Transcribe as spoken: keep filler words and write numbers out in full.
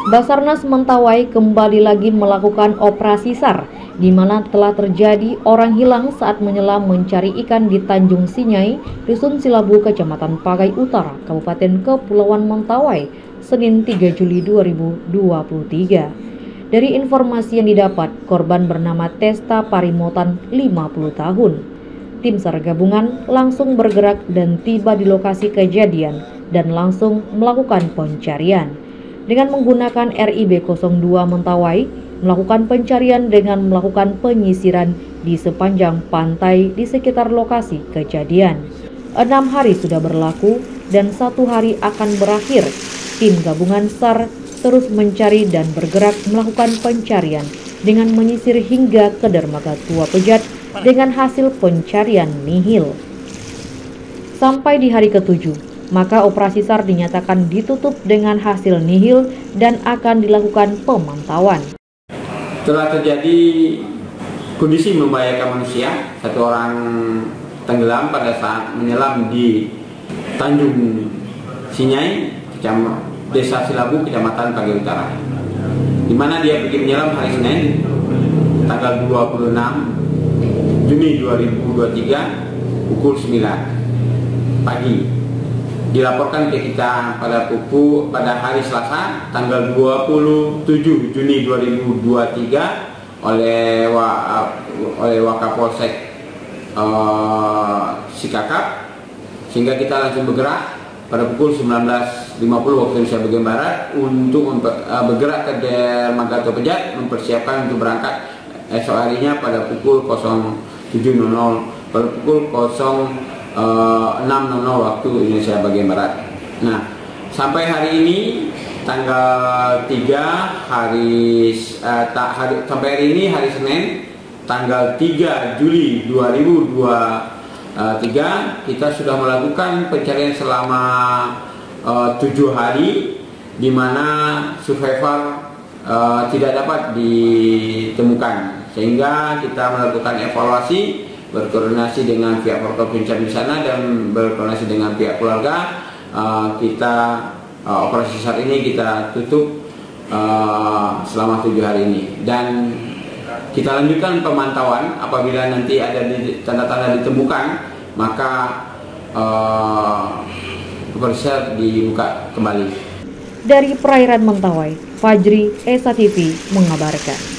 Basarnas Mentawai kembali lagi melakukan operasi SAR, di mana telah terjadi orang hilang saat menyelam mencari ikan di Tanjung Sinyai, Dusun Silabu, Kecamatan Pagai Utara, Kabupaten Kepulauan Mentawai, Senin tiga Juli dua ribu dua puluh tiga. Dari informasi yang didapat, korban bernama Testa Parimotan, lima puluh tahun. Tim SAR gabungan langsung bergerak dan tiba di lokasi kejadian dan langsung melakukan pencarian. Dengan menggunakan R I B nol dua Mentawai, melakukan pencarian dengan melakukan penyisiran di sepanjang pantai di sekitar lokasi kejadian. Enam hari sudah berlaku dan satu hari akan berakhir. Tim gabungan SAR terus mencari dan bergerak melakukan pencarian dengan menyisir hingga ke dermaga Tua Pejat dengan hasil pencarian nihil. Sampai di hari ketujuh, maka operasi SAR dinyatakan ditutup dengan hasil nihil dan akan dilakukan pemantauan. Telah terjadi kondisi membahayakan manusia, satu orang tenggelam pada saat menyelam di Tanjung Sinyai, Desa Silabu, Kecamatan Pagai Utara, di mana dia pergi menyelam hari Senin, tanggal dua puluh enam Juni dua ribu dua puluh tiga, pukul sembilan pagi. Dilaporkan ke kita pada pukul pada hari Selasa tanggal dua puluh tujuh Juni dua ribu dua puluh tiga oleh wa, oleh Wakapolsek uh, Sikakap, sehingga kita langsung bergerak pada pukul sembilan belas lima puluh waktu Indonesia bagian Barat untuk uh, bergerak ke dermaga Tua Pejat, mempersiapkan untuk berangkat esok harinya pada pukul tujuh pada pukul enam waktu Indonesia bagian Barat. Nah, sampai hari ini tanggal tiga hari, eh, tak, hari sampai hari ini hari Senin tanggal tiga Juli dua ribu dua puluh tiga, kita sudah melakukan pencarian selama uh, tujuh hari, di mana survivor uh, tidak dapat ditemukan, sehingga kita melakukan evaluasi, berkoordinasi dengan pihak protokol pencarian di sana dan berkoordinasi dengan pihak keluarga. Uh, kita uh, operasi SAR ini kita tutup uh, selama tujuh hari ini, dan kita lanjutkan pemantauan. Apabila nanti ada tanda-tanda ditemukan, maka uh, operasi SAR dibuka kembali. Dari perairan Mentawai, Fajri, Esa T V mengabarkan.